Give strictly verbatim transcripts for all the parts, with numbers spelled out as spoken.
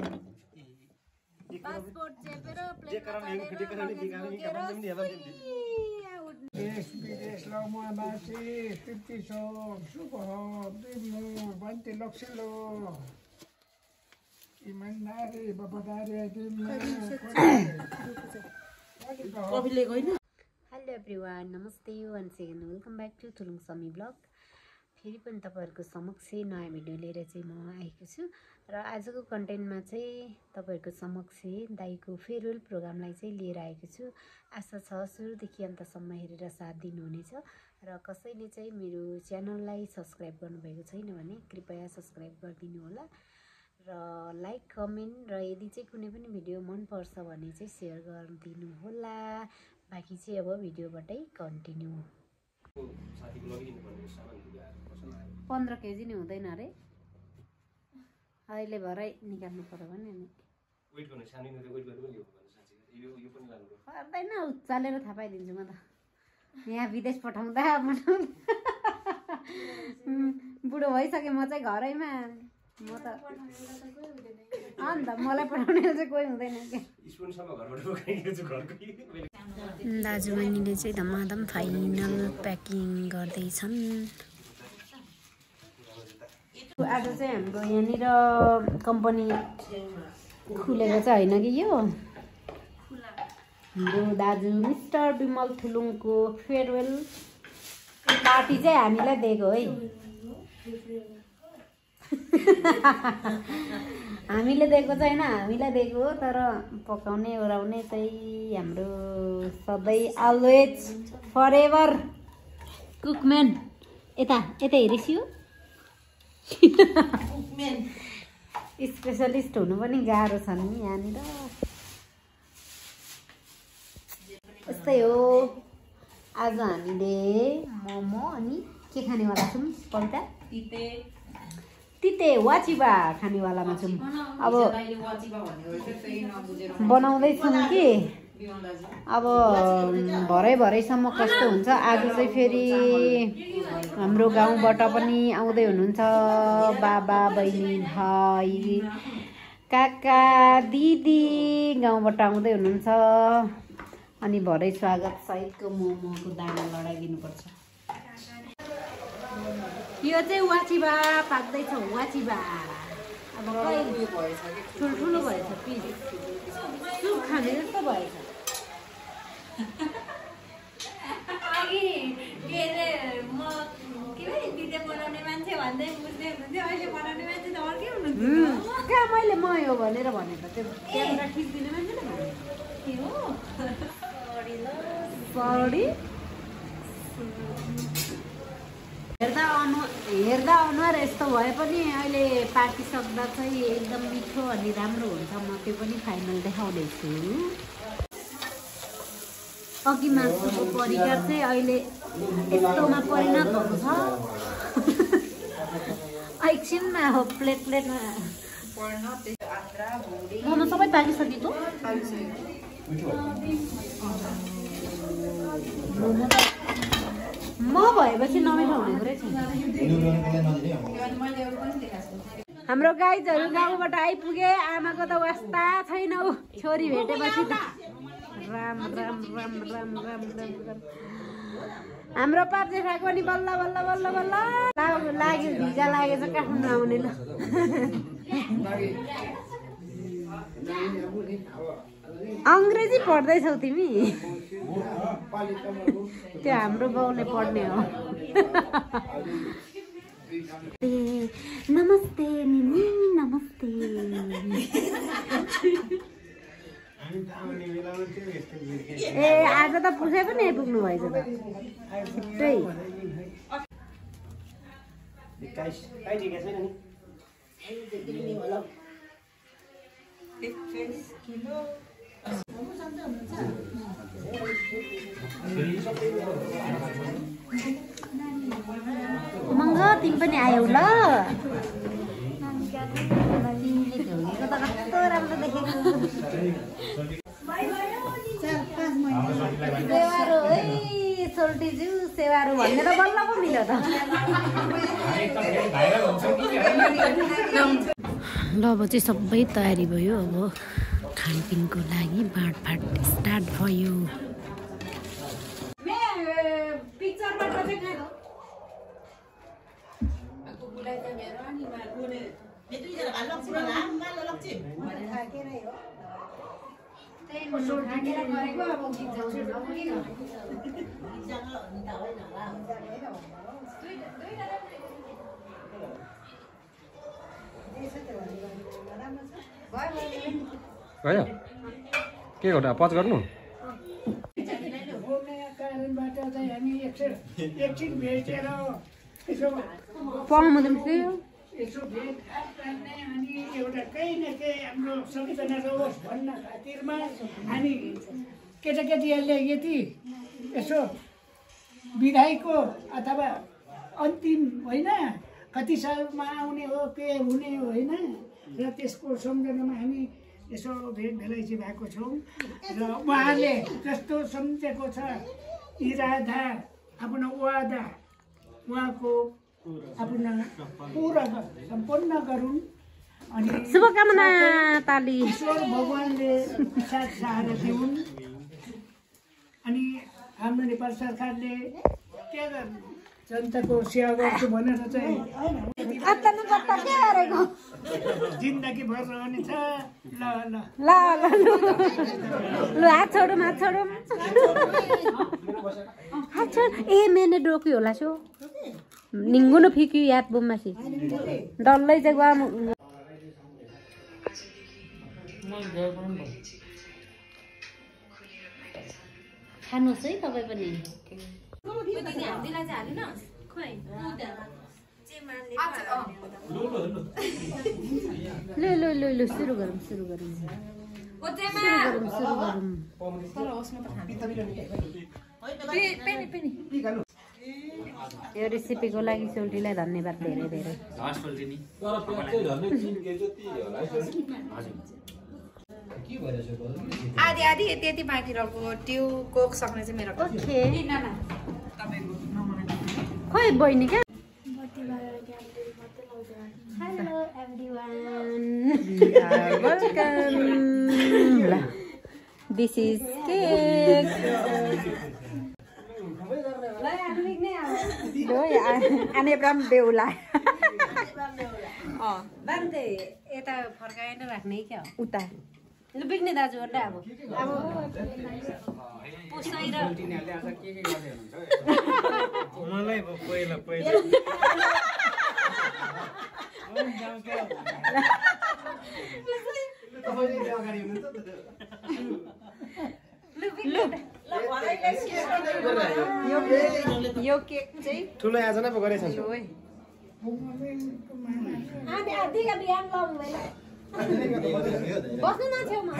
Passport चेपेर प्लेनमा चढेर देश विदेश लौमाबासी तृप्ति शोक शुभ बिम्नु बन्ती लक्ष्यलो इमानदारी वफादारी कविले गइन। हेलो एभ्रिवान, नमस्ते once again welcome back to Thulung Sami blog. फेरि पनि तपाईँहरूको समक्ष नयाँ भिडियो लिएर चाहिँ म आएको छु र आजको कन्टेन्टमा चाहिँ तपाईँहरूको समक्ष दाइको फेयरवेल प्रोग्रामलाई चाहिँ लिएर आएको छु। आशा छ सुरुदेखि अन्तसम्म हेरेर साथ दिनुहुनेछ र कसैले चाहिँ मेरो च्यानललाई सब्सक्राइब गर्नुभएको छैन भने कृपया सब्सक्राइब गरिदिनु होला र लाइक कमेन्ट र यदि चाहिँ कुनै पनि भिडियो मनपर्छ भने चाहिँ सेयर गरिदिनु होला। बाँकी चाहिँ अब भिडियोबाटै कन्टिन्यू। पन्ध्र केजी नै हुँदैन अरे, अहिले भरै निकाल्नु पर्यो भने नि पर्दैन, उचालेर थाहा पाइदिन्छु म त। यहाँ विदेश पठाउँदा बुढो भइसकेँ म चाहिँ घरैमा, म त अन्त मलाई पठाउने चाहिँ कोही हुँदैन क्या। दाजुबहिनीले चाहिँ धमाधम फाइनल प्याकिङ गर्दैछन्। आज चाहिँ हाम्रो यहाँनिर कम्पनी खुलेको चाहिँ होइन कि यो हाम्रो दाजु मिस्टर विमल थुलुङको फेयरवेल पार्टी चाहिँ हामीलाई दिएको है। हामीले दिएको चाहिँ होइन, हामीलाई दिएको हो, तर पकाउने ओराउने चाहिँ हाम्रो सधैँ अलवेज फर एभर कुकम्यान। यता यता हेरेछु स्पेसलिस्ट हुनु पनि गाह्रो छ नि यहाँनिर। यस्तै हो, आज हामीले मोमो अनि के खानेवाला छौँ पल्टा तिते वाचिबा खानेवालामा छौँ। अब बनाउँदैछौँ कि अब भरै भरैसम्म कस्तो हुन्छ। आज चाहिँ फेरि हाम्रो गाउँबाट पनि आउँदै हुनुहुन्छ बाबा बहिनी भाइ काका दिदी गाउँबाट आउँदै हुनुहुन्छ। अनि भरै स्वागत सहितको मोमोको दाना लडाइदिनुपर्छ। यो चाहिँ वाचिबा पाक्दैछ, वाचिबा अब ठुल्ठुलो भएछ, पिस सुप खाने जस्तो भएछ। अघि के अरे म के भए दिदी बनाउने मान्छे भन्दै बुझ्दै हुनुहुन्थ्यो, अहिले बनाउने मान्छे त अर्कै हुनुहुन्थ्यो। कहाँ मैले म यो भनेर भनेको त्यो क्यामेरा खिच्दिने मान्छेले भनेको थियो। सरी हेर्दा अनु हेर्दा अनुहार यस्तो भए पनि अहिले पाकिसक्दा चाहिँ एकदम मिठो अनि राम्रो हुन्छ। म त्यो पनि फाइनल देखाउँदैछु। अघि मासुको परिकार चाहिँ अहिले यस्तोमा परिणत हुनु छ। एकछिनमा हो प्लेट प्लेटमा मोमो सबै पाकिसकेको। मोमो त म भएपछि नमिठो हुने रहेछ। हाम्रो गाईहरू गाउँबाट आइपुगे, आमाको त वास्ता छैन ऊ छोरी भेटेपछि त। राम राम राम राम राम राम राम। हाम्रो पाप जेठाको पनि बल्ल बल्ल बल्ल बल्ल लाग्यो, भिजा लागेछ काठमाडौँ आउने। ल अङ्ग्रेजी पढ्दैछौ तिमी? त्यो हाम्रो बाउले पढ्ने हो। नमस्ते मिमी, नमस्ते। ए आज त पुसै पनि आइपुग्नु भएछ त छिट्टै। मङ्ग तिमी पनि आयौ ल। तिमीले झोकेको त कस्तो राम्रो देखेको। सेवारो है सोल्टीज्यू सेवारो भन्ने त बल्ल पो मिल्यो त। ल अब चाहिँ सबै तयारी भयो। अब खानपिनको लागि बाँडफाट स्टार्ट भयो। भयो के गर्नु पच गर्नु कारणबाट चाहिँ हामी एकछिन एकछिन भेटेर यसो यसो भेटघाट गर्ने अनि एउटा केही न केही हाम्रो सबैजना रहोस् भन्न खातिरमा हामी केटाकेटीहरूले यति यसो विदाईको अथवा अन्तिम होइन कति सालमा आउने हो के हुने होइन र त्यसको सम्झनामा हामी यसो भेट भेलाइची भएको छौँ र उहाँले जस्तो सम्झेको छ इरादा आफ्नो वादा उहाँको आफ्नो पुरा सम्पन्न गरून् अनि शुभकामना ताली ईश्वर भगवानले साथ सहारा दिउन् अनि हाम्रो नेपाल सरकारले के गर्नु जनताको सेवा गर्छु भनेर चाहिँ जिन्दगी भर रहनेछ। ल ल ल ल हात छोडौँ हात छोडौँ हात छोड ए मैंने रोक्यो होला सो निङ्गुनो फिक्यो याद बोम्मासी डल्लै चाहिँ गयो खानुहोस् है तपाईँ पनि ल ल ल ल सुरु गरौँ सुरु गरौँ सुरु गरौँ सुरु गरौँ यो रेसिपीको लागि सोल्टीलाई धन्यवाद धेरै धेरै आधी आधी यति यति बाँकी रहेको त्यो कोक सक्ने चाहिँ मेरो खोइ बहिनी क्या hello everyone welcome this is cake आने ब्राम बेहुला अँ बान्दै यता फर्काएर राख्ने क्या उता लु बिग्ने दाजुहरूले अब अब पुसाएर मलाई पहिला पहिला यो केक चाहिँ ठुलो आजना पो गरेछ बस्नु न छेउमा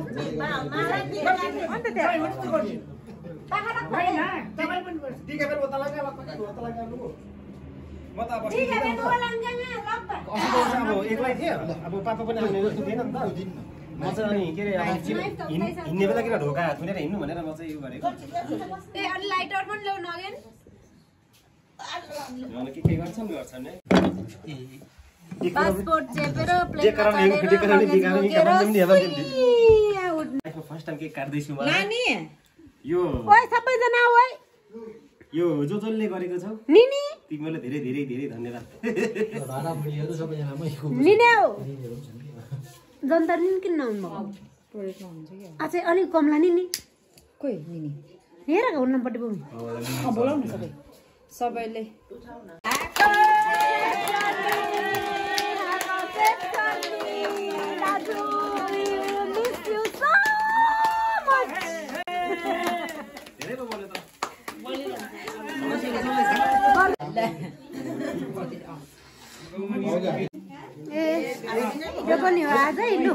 एक्लै थिएँ अब पापा पनि आउने जस्तो थिएन नि त म चाहिँ अनि के अरे हिँड्ने बेला किन ढोका थुनेर हिँड्नु भनेर म चाहिँ यो गरेको लाइटर पनि ल्याउनु अघि के के गर्छन् गर्छन् है पासपोर्ट चेपेर फर्स्ट टाइम केक काट्दैछु नानी यो ओइ सबैजना ओइ यो जो जसले गरेको छौ निनी तिमीलाई धेरै धेरै धेरै धन्यवाद निनी जनता निनी किन नहुनु भएको अझै अलिक कमला निनी कोही निनी हेर हुन्नपट्टि बोल्नु बोलाउनु सबै सबैले ए यो पनि हो आजै लु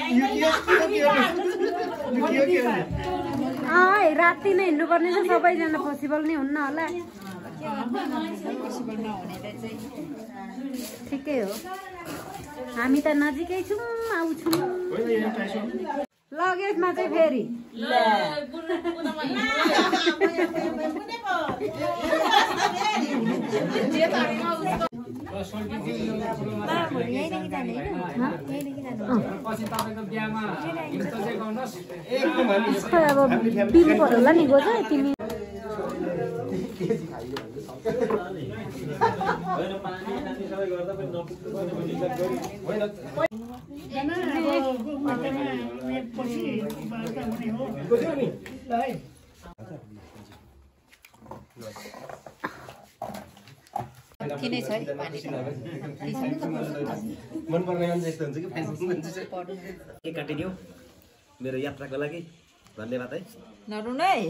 अँ राति नै हिँड्नुपर्ने छ सबैजना पोसिबल नै हुन्न होला ठिकै हो हामी त नजिकै छौँ आउँछौँ लगेजमा चाहिँ फेरि यहीँदेखि जाने होइन यहीँदेखि जानु पछि तपाईँको बिहामा यस्तो चाहिँ गर्नुहोस् एकदम हामी खै अब बिल पर्यो होला नि गो चाहिँ तिमी किनै छ है पानी मन पर्ने मान्छे यस्तो हुन्छ कि फेसबुक मान्छे चाहिँ के काटिदियो मेरो यात्राको लागि धन्यवाद है नरुनु है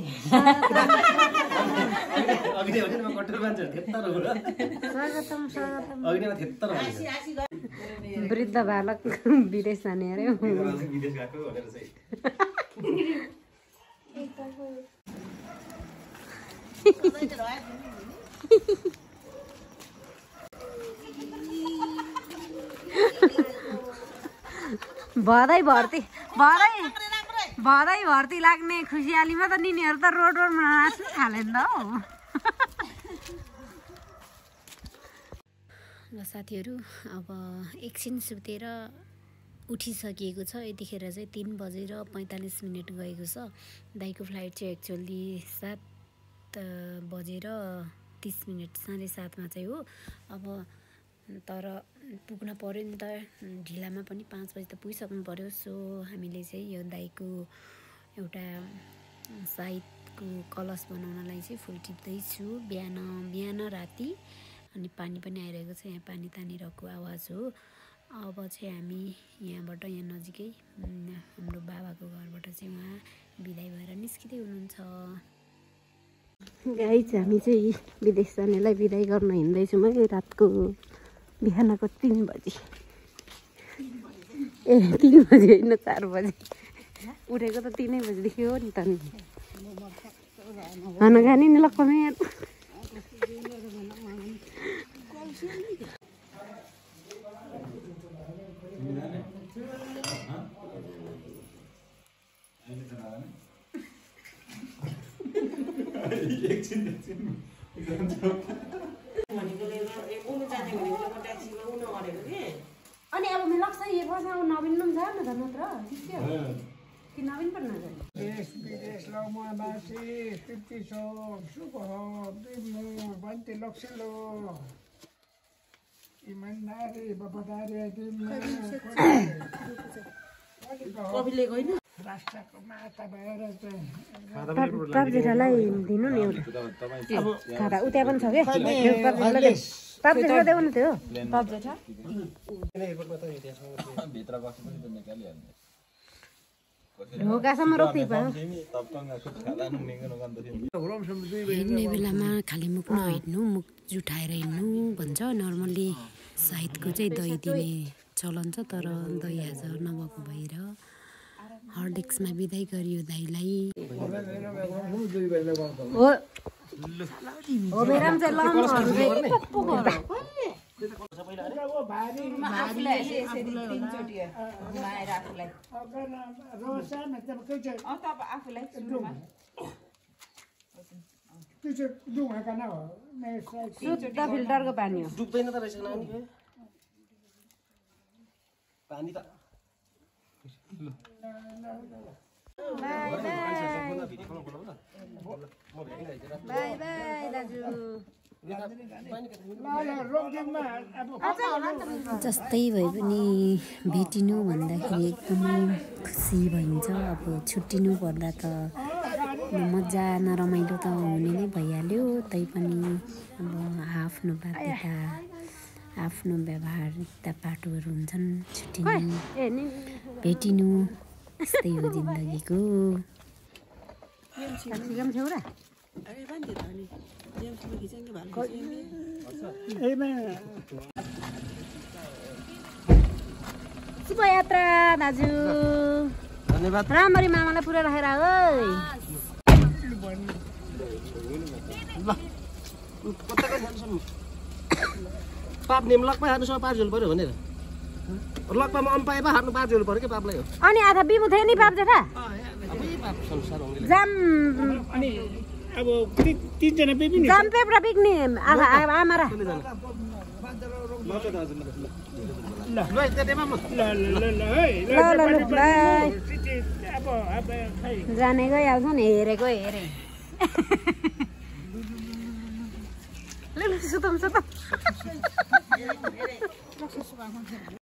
अघि नै भने म कट्टर मान्छेहरू थेत्तर हो र स्वागतम स्वागतम अघि नै म थेत्तर भने वृद्ध बालक विदेश जाने अरे विदेश गएको भनेर चाहिँ भदै भर्ती भदै भदै भर्ती लाग्ने खुसियालीमा त निनीहरू त रोड रोडमा नाच्नु थाले नि त हौ ल साथीहरू अब एकछिन सुतेर उठिसकिएको छ यतिखेर चाहिँ तिन बजेर पैँतालिस मिनट गएको छ दाइको फ्लाइट चाहिँ एक्चुअली सात बजेर तिस मिनट साढे सातमा चाहिँ हो अब तर पुग्न पऱ्यो नि त ढिलामा पनि पाँच बजी त पुगिसक्नु पऱ्यो सो हामीले चाहिँ यो दाइको एउटा साइडको कलश बनाउनलाई चाहिँ फुल टिप्दैछु बिहान बिहान राति अनि पानी पनि आइरहेको छ यहाँ पानी तानिरहेको आवाज हो अब चाहिँ हामी यहाँबाट यहाँ नजिकै हाम्रो बाबाको घरबाट चाहिँ उहाँ बिदाई भएर निस्किँदै हुनुहुन्छ गाइस हामी चाहिँ विदेश जानेलाई बिदाई गर्न हिँड्दैछौँ है रातको बिहानको तिन बजी ए तिन बजी होइन चार बजी उठेको त तिनै बजीदेखि हो नि त नि खाना खाने नि लक्कमै यहाँ अनि अब मेरो लक्ष्य यो बस्न नवीन पनि छ न त नत्र कि नवीन पनि नजाने देश विदेश लमासी तृप्ति छ शुभ बिम्नु बन्ती लक्ष्यलो इमानदारी वफादारी दिम्नु कफी लिएको होइन राष्ट्रको माता भएर चाहिँ पापजेठालाई दिनु नि एउटा अब खाँदा उता पनि छ क्या पापजेठा देऊ न त्यो पापजेठा ढोकासम्म रोक्दै पायो हिँड्ने बेलामा खालि मुख नहिँड्नु मुख जुठाएर हिँड्नु भन्छ नर्मल्ली साइदको चाहिँ दही दिने चलन छ तर दही आज नभएको भएर हर्लिक्समा बिदाई गरियो दाइलाई हो हो मेराम चाहिँ लम्बहरू चाहिँ पप्पो गर शुद्ध फिल्टरको पानी हो डुब्दैन त रहेछ नानी पानी त बाई बाई दाजु जस्तै भए पनि भेटिनु भन्दाखेरि एकदमै खुसी भइन्छ अब छुट्टिनु पर्दा त मजा नरमाइलो त हुने नै भइहाल्यो तैपनि अब आफ्नो बाध्यता आफ्नो व्यवहारिकता पाटोहरू हुन्छन् छुट्टिनु भेटिनु यस्तै हो जिन्दगीको शुभयात्रा दाजु धन्यवाद राम्ररी मामालाई पुरा राखेर है पाप नेम लकमा हार्नुसँग पाँच झोल पऱ्यो भनेर लकमा अम्पाए पो हार्नु पाँच झोल पऱ्यो कि पापलाई हो अनि आधा बिमु थियो नि पाप जेठा जाम अनि अब तिनजना बेबी जाम पेप्रा बिक्ने आधा आमा र ल ल ल ल है ल ल ल बाई अब अब खै जाने गइहाल्छ नि हेरेको हेरे ल ल सुतौँ सुतौँ